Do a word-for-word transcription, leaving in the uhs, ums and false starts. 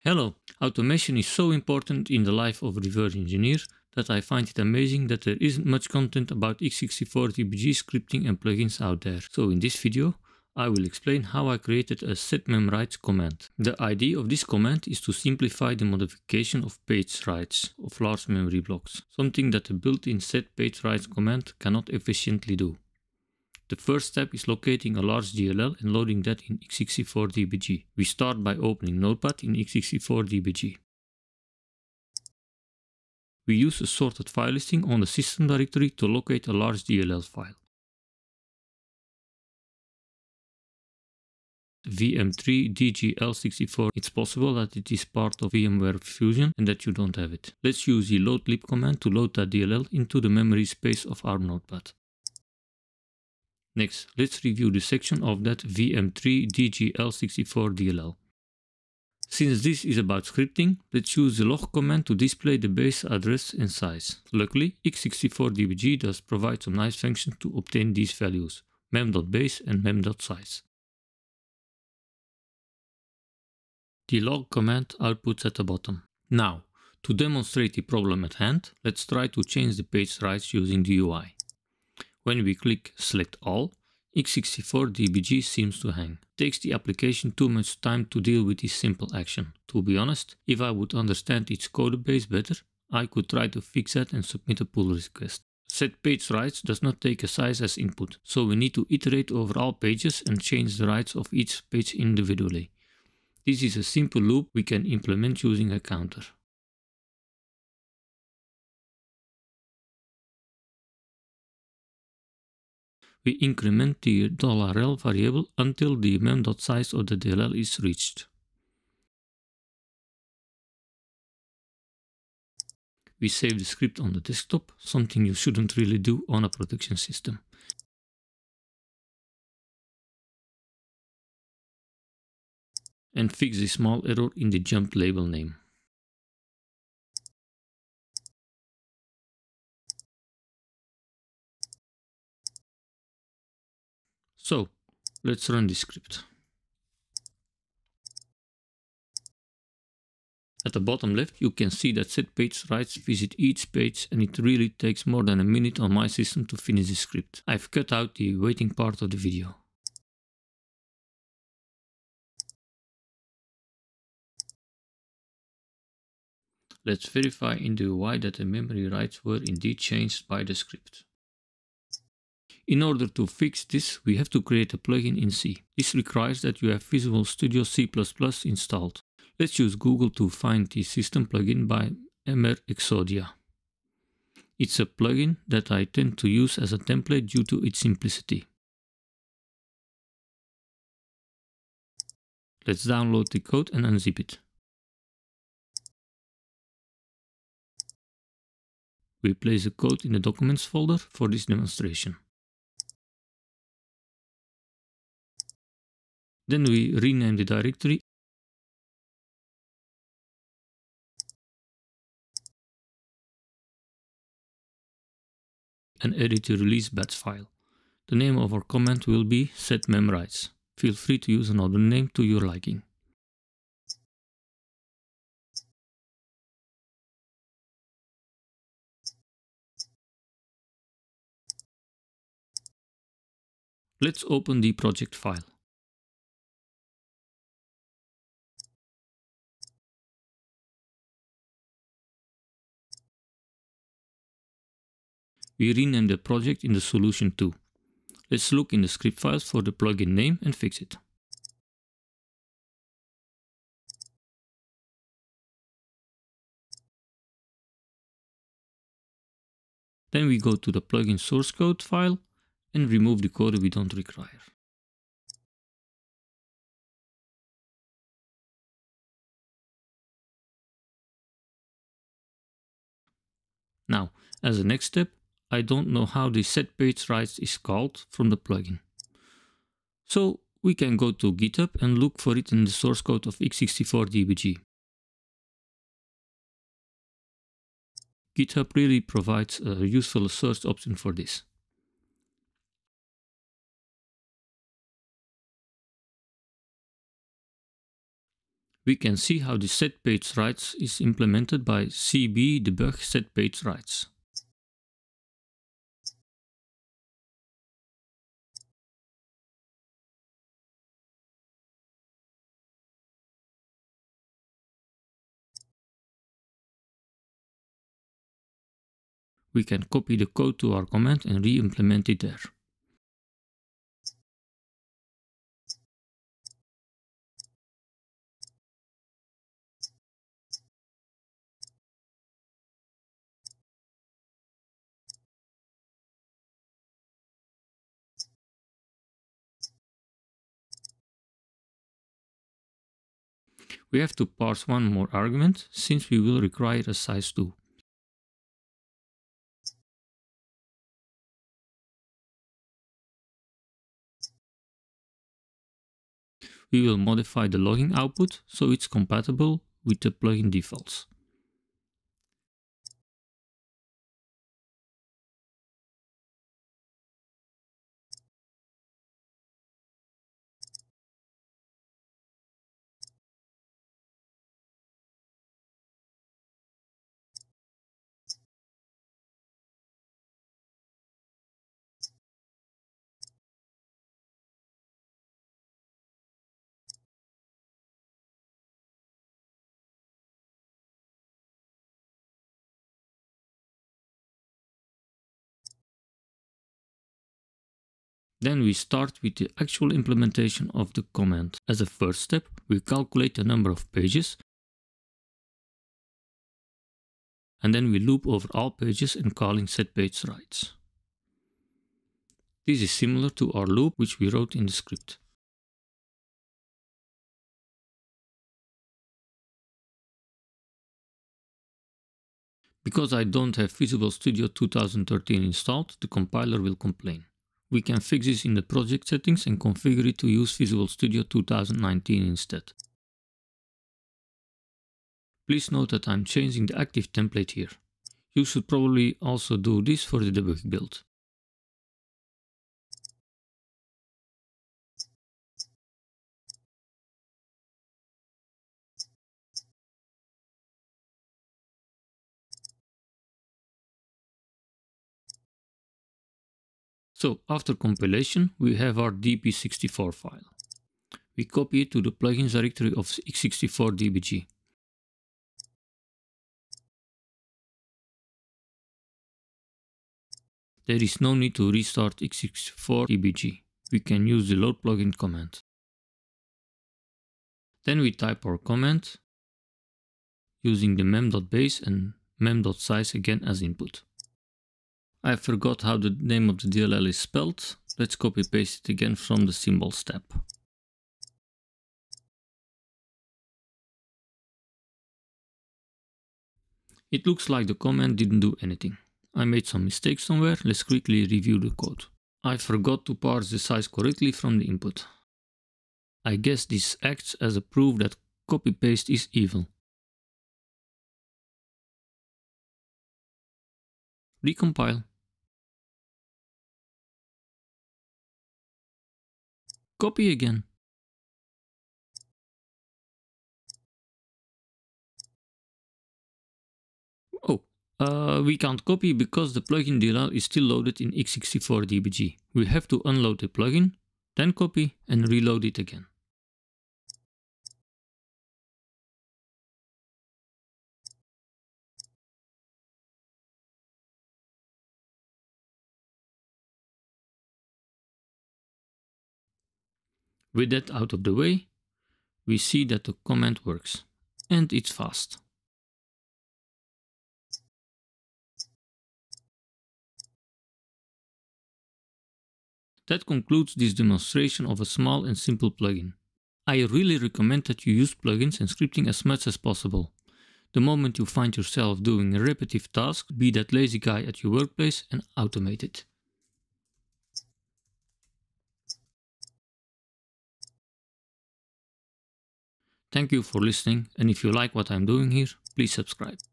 Hello! Automation is so important in the life of reverse engineers that I find it amazing that there isn't much content about x sixty-four D B G scripting and plugins out there. So in this video, I will explain how I created a SetMemRights command. The idea of this command is to simplify the modification of page writes of large memory blocks, something that the built-in SetPageRights command cannot efficiently do. The first step is locating a large D L L and loading that in x sixty-four D B G. We start by opening Notepad in x sixty-four D B G. We use a sorted file listing on the system directory to locate a large D L L file. V M three D G L sixty-four. It's possible that it is part of VMware Fusion and that you don't have it. Let's use the loadlib command to load that D L L into the memory space of our Notepad. Next, let's review the section of that V M three D G L sixty-four D L L. Since this is about scripting, let's use the log command to display the base address and size. Luckily, x sixty-four D B G does provide some nice functions to obtain these values, mem.base and mem.size. The log command outputs at the bottom. Now, to demonstrate the problem at hand, let's try to change the page writes using the U I. When we click Select All, x sixty-four D B G seems to hang. It takes the application too much time to deal with this simple action. To be honest, if I would understand its codebase better, I could try to fix that and submit a pull request. SetPageRights does not take a size as input, so we need to iterate over all pages and change the rights of each page individually. This is a simple loop we can implement using a counter. We increment the $L variable until the mem.size of the D L L is reached. We save the script on the desktop, something you shouldn't really do on a production system. And fix the small error in the jump label name. So, let's run this script. At the bottom left, you can see that SetPageRights visit each page, and it really takes more than a minute on my system to finish the script. I've cut out the waiting part of the video. Let's verify in the U I that the memory rights were indeed changed by the script. In order to fix this, we have to create a plugin in C. This requires that you have Visual Studio C plus plus installed. Let's use Google to find the system plugin by mrexodia. It's a plugin that I tend to use as a template due to its simplicity. Let's download the code and unzip it. We place the code in the Documents folder for this demonstration. Then we rename the directory and edit the release batch file. The name of our command will be SetMemRights. Feel free to use another name to your liking. Let's open the project file. We rename the project in the solution too. Let's look in the script files for the plugin name and fix it. Then we go to the plugin source code file and remove the code we don't require. Now, as a next step, I don't know how the SetPageRights is called from the plugin. So we can go to GitHub and look for it in the source code of x sixty-four D B G. GitHub really provides a useful search option for this. We can see how the SetPageRights is implemented by x64dbg SetPageRights. We can copy the code to our command and re-implement it there. We have to parse one more argument, since we will require a size two. We will modify the logging output so it's compatible with the plugin defaults. Then we start with the actual implementation of the command. As a first step, we calculate the number of pages, and then we loop over all pages and calling SetPageRights. This is similar to our loop which we wrote in the script. Because I don't have Visual Studio two thousand thirteen installed, the compiler will complain. We can fix this in the project settings and configure it to use Visual Studio two thousand nineteen instead. Please note that I'm changing the active template here. You should probably also do this for the debug build. So after compilation, we have our d b sixty-four file. We copy it to the plugins directory of x sixty-four d b g. There is no need to restart x sixty-four d b g. We can use the load plugin command. Then we type our command using the mem.base and mem.size again as input. I forgot how the name of the D L L is spelled. Let's copy paste it again from the symbols tab. It looks like the command didn't do anything. I made some mistakes somewhere. Let's quickly review the code. I forgot to parse the size correctly from the input. I guess this acts as a proof that copy-paste is evil. Recompile. Copy again. Oh, uh, we can't copy because the plugin D L L is still loaded in x sixty-four d b g. We have to unload the plugin, then copy and reload it again. With that out of the way, we see that the command works, and it's fast. That concludes this demonstration of a small and simple plugin. I really recommend that you use plugins and scripting as much as possible. The moment you find yourself doing a repetitive task, be that lazy guy at your workplace and automate it. Thank you for listening, and if you like what I'm doing here, please subscribe.